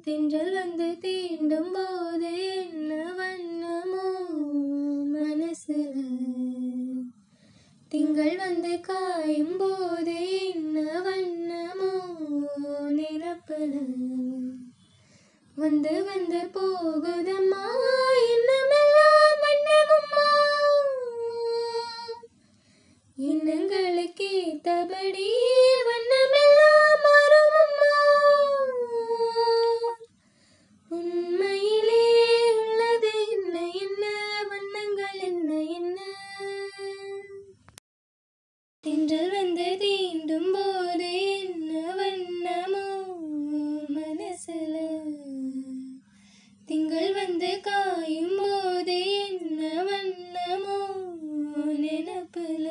தென்றல் வந்து தீண்டும் போது என்ன வண்ணமோ மனசுல, திங்கள் வந்து காயும் போது என்ன வண்ணமோ நிரப்பல, வந்து வந்து போகுதம்மா எண்ணமெல்லாம் வண்ணமம்மா, எண்ணங்களுக்கு ஏத்தபடி வண்ணமெல்லாம் மாறுமம்மா, உண்மையிலே உள்ளது என்ன என்ன வண்ணங்கள் என்ன என்ன, தென்றல் வந்து தீண்டும் போது என்ன வண்ணமோ மனசுல, திங்கள் வந்து காயும் போது என்ன வண்ணமோ நினப்புல.